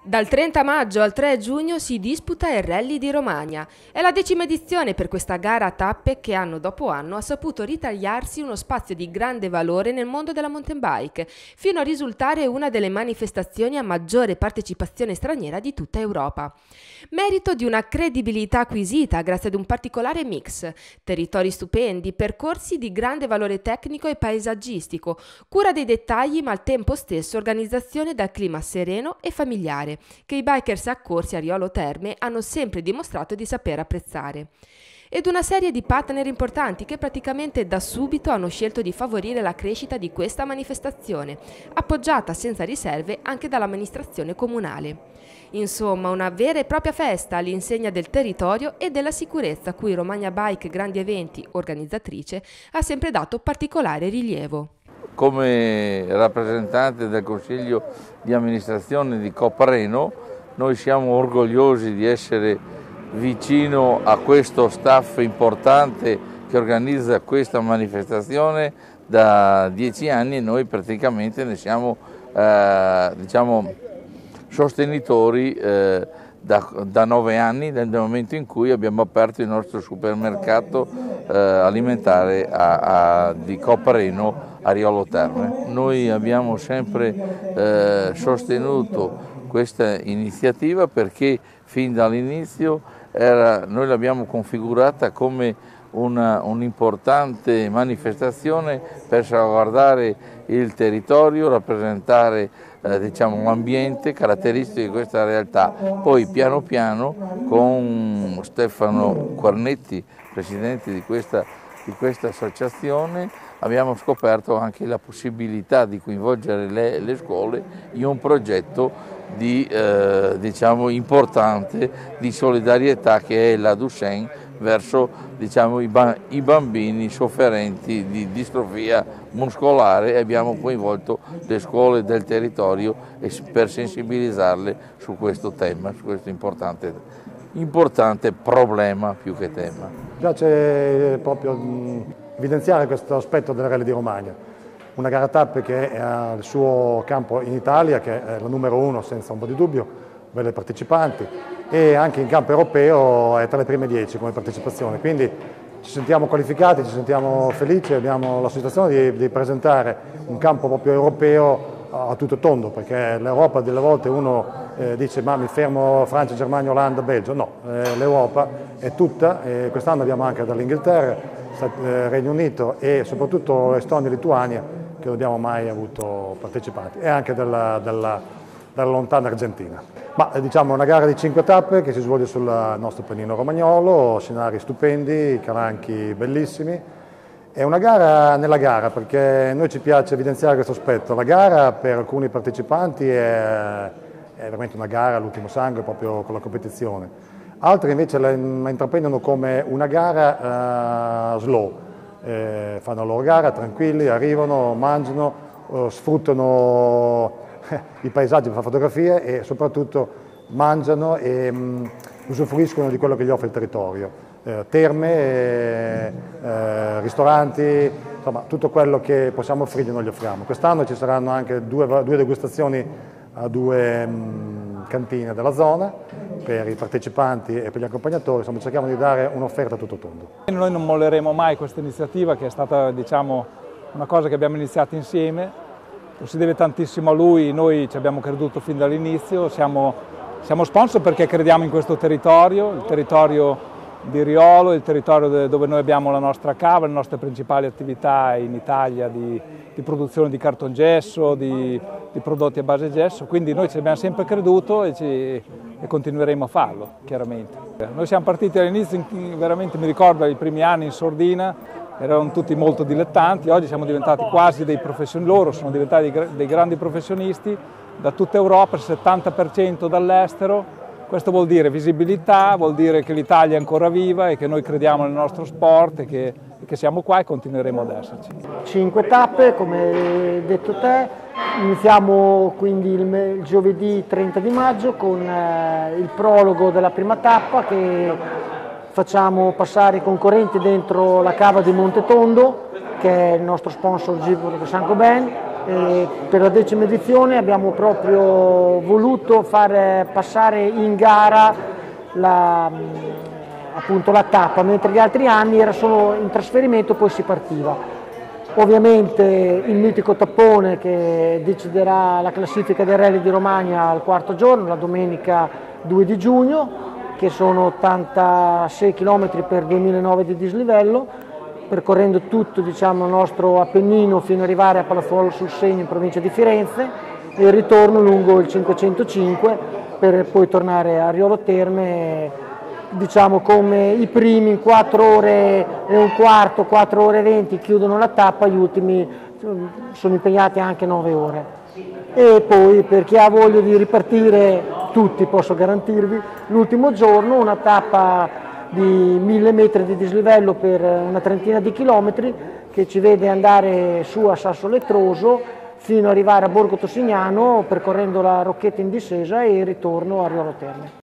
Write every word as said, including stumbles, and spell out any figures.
Dal trenta maggio al tre giugno si disputa il Rally di Romagna. È la decima edizione per questa gara a tappe che anno dopo anno ha saputo ritagliarsi uno spazio di grande valore nel mondo della mountain bike, fino a risultare una delle manifestazioni a maggiore partecipazione straniera di tutta Europa. Merito di una credibilità acquisita grazie ad un particolare mix: territori stupendi, percorsi di grande valore tecnico e paesaggistico, cura dei dettagli ma al tempo stesso organizzazione dal clima sereno e familiare, che i bikers accorsi a Riolo Terme hanno sempre dimostrato di saper apprezzare. Ed una serie di partner importanti che praticamente da subito hanno scelto di favorire la crescita di questa manifestazione, appoggiata senza riserve anche dall'amministrazione comunale. Insomma, una vera e propria festa all'insegna del territorio e della sicurezza, cui Romagna Bike Grandi Eventi, organizzatrice, ha sempre dato particolare rilievo. Come rappresentante del Consiglio di amministrazione di Copreno, noi siamo orgogliosi di essere vicino a questo staff importante che organizza questa manifestazione da dieci anni e noi praticamente ne siamo eh, diciamo, sostenitori eh, da, da nove anni, nel momento in cui abbiamo aperto il nostro supermercato eh, alimentare a, a, di Copreno a Riolo Terme. Noi abbiamo sempre eh, sostenuto questa iniziativa perché fin dall'inizio noi l'abbiamo configurata come un'importante manifestazione per salvaguardare il territorio, rappresentare eh, diciamo, l'ambiente, caratteristiche di questa realtà. Poi piano piano con Stefano Quarnetti, presidente di questa, di questa associazione, abbiamo scoperto anche la possibilità di coinvolgere le, le scuole in un progetto di, eh, diciamo, importante di solidarietà che è la Duchenne verso diciamo, i, ba i bambini sofferenti di distrofia muscolare, e abbiamo coinvolto le scuole del territorio per sensibilizzarle su questo tema, su questo importante, importante problema più che tema. Mi piace proprio evidenziare questo aspetto del Rally di Romagna. Una gara tappe che ha il suo campo in Italia, che è la numero uno senza un po' di dubbio, belle partecipanti, e anche in campo europeo è tra le prime dieci come partecipazione, quindi ci sentiamo qualificati, ci sentiamo felici, abbiamo la soddisfazione di, di presentare un campo proprio europeo a tutto tondo, perché l'Europa delle volte uno eh, dice ma mi fermo Francia, Germania, Olanda, Belgio, no, eh, l'Europa è tutta, e quest'anno abbiamo anche dall'Inghilterra, eh, Regno Unito e soprattutto Estonia e Lituania, che non abbiamo mai avuto partecipanti, e anche dalla, dalla, dalla lontana Argentina. Ma eh, diciamo una gara di cinque tappe che si svolge sul nostro Pennino romagnolo, scenari stupendi, calanchi bellissimi. È una gara nella gara, perché a noi ci piace evidenziare questo aspetto. La gara per alcuni partecipanti è, è veramente una gara all'ultimo sangue, proprio con la competizione. Altri invece la, la intraprendono come una gara uh, slow. Eh, fanno la loro gara tranquilli, arrivano, mangiano, eh, sfruttano i paesaggi per fare fotografie e soprattutto mangiano e mh, usufruiscono di quello che gli offre il territorio. Eh, terme, eh, eh, ristoranti, insomma tutto quello che possiamo offrire noi gli offriamo. Quest'anno ci saranno anche due, due degustazioni a due mh, cantine della zona per i partecipanti e per gli accompagnatori. Insomma, cerchiamo di dare un'offerta a tutto tondo. Noi non molleremo mai questa iniziativa, che è stata, diciamo, una cosa che abbiamo iniziato insieme. Lo si deve tantissimo a lui, noi ci abbiamo creduto fin dall'inizio, siamo, siamo sponsor perché crediamo in questo territorio, il territorio di Riolo, il territorio dove noi abbiamo la nostra cava, le nostre principali attività in Italia di, di produzione di cartongesso, di, di prodotti a base gesso, quindi noi ci abbiamo sempre creduto e, ci, e continueremo a farlo, chiaramente. Noi siamo partiti all'inizio, veramente mi ricordo i primi anni in sordina, erano tutti molto dilettanti, oggi siamo diventati quasi dei professionisti, loro sono diventati dei grandi professionisti da tutta Europa, il settanta per cento dall'estero. Questo vuol dire visibilità, vuol dire che l'Italia è ancora viva e che noi crediamo nel nostro sport e che, e che siamo qua e continueremo ad esserci. Cinque tappe, come hai detto te, iniziamo quindi il, il giovedì trenta di maggio con eh, il prologo della prima tappa, che facciamo passare i concorrenti dentro la cava di Monte Tondo, che è il nostro sponsor Gilles de Saint-Gobain. E per la decima edizione abbiamo proprio voluto far passare in gara la, appunto, la tappa, mentre gli altri anni era solo in trasferimento, poi si partiva. Ovviamente il mitico tappone che deciderà la classifica del Rally di Romagna al quarto giorno, la domenica due di giugno, che sono ottantasei chilometri per duemilanove di dislivello, percorrendo tutto, diciamo, il nostro Appennino fino ad arrivare a Palazzolo sul Segno in provincia di Firenze e il ritorno lungo il cinquecentocinque per poi tornare a Riolo Terme, diciamo, come i primi in quattro ore e un quarto, quattro ore e venti chiudono la tappa, gli ultimi sono impegnati anche nove ore. E poi per chi ha voglia di ripartire, tutti posso garantirvi, l'ultimo giorno una tappa di mille metri di dislivello per una trentina di chilometri che ci vede andare su a Sassolettroso fino ad arrivare a Borgo Tossignano percorrendo la Rocchetta in discesa e il ritorno a Riolo Terme.